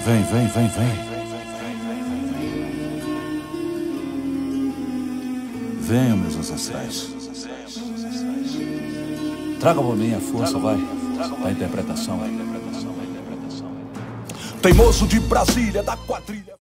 Vem, vem, vem, vem. Venham, meus ancestrais. Traga pra mim a força, vai, da interpretação. Teimoso de Brasília, da quadrilha.